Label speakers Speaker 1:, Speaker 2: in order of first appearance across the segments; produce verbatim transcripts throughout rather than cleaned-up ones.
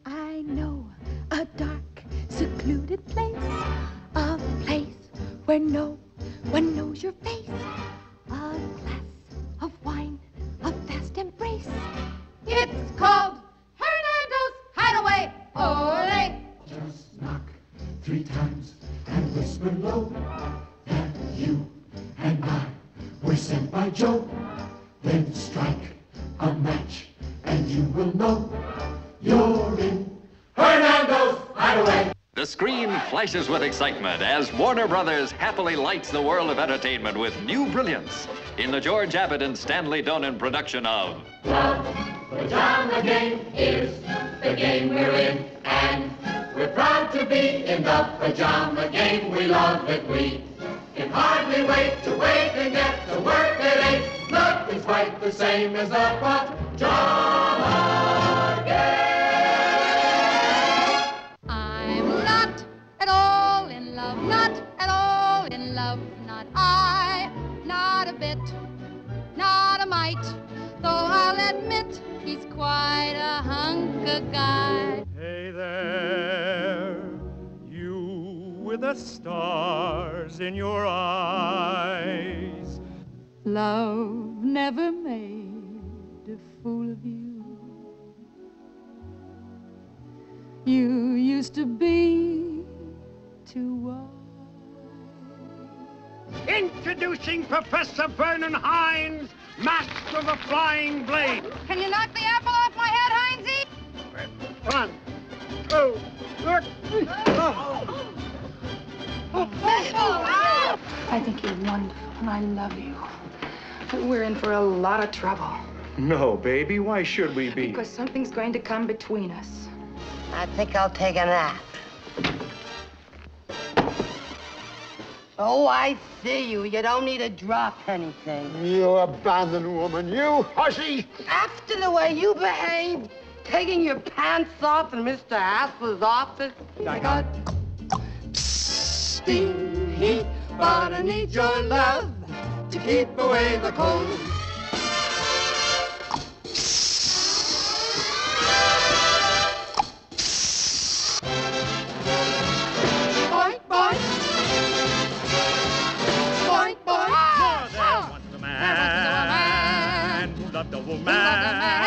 Speaker 1: I know a dark, secluded place, a place where no one knows your face. A glass of wine, a fast embrace. It's called Hernando's Hideaway. Ole!
Speaker 2: Just knock three times and whisper low that you and I were sent by Joe. Then strike a match and you will know you're in Hernando's Hideaway.
Speaker 3: The screen flashes with excitement as Warner Brothers happily lights the world of entertainment with new brilliance in the George Abbott and Stanley Donen production of
Speaker 2: The Pajama Game is the game we're in, and we're proud to be in the Pajama Game. We love it, we can hardly wait to wake and get to work at eight. Nothing's quite the same as the Pajama Game.
Speaker 1: I'm not at all in love, not at all in love, not I, not a bit, not a mite, though I'll admit he's quite a hunk of guy.
Speaker 4: Hey there, you with the stars in your eyes.
Speaker 1: Love never made a fool of you. You used to be too wise.
Speaker 4: Introducing Professor Vernon Hines, master of the flying blade.
Speaker 1: Can you knock the apple off my head, Hinesy?
Speaker 4: One, two, three.
Speaker 5: I think you're wonderful, and I love you. But we're in for a lot of trouble.
Speaker 6: No, baby, why should we be?
Speaker 5: Because something's going to come between us.
Speaker 7: I think I'll take a nap. Oh, I see you. You don't need to drop anything.
Speaker 8: You abandoned woman, you hussy!
Speaker 7: After the way you behaved, taking your pants off in Mister Hassler's office.
Speaker 2: I got steam heat, but I need your love to keep away the cold. Boink, boink. Boink, boink.
Speaker 4: More than once a man who loved a woman.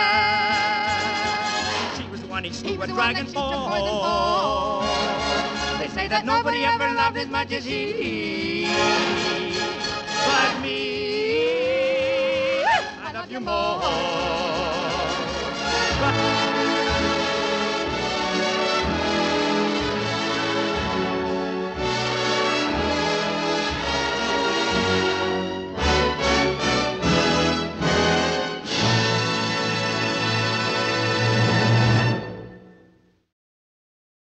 Speaker 4: She was the one he slew a dragon for. They say that nobody ever loved as much as he. But me, I love you more.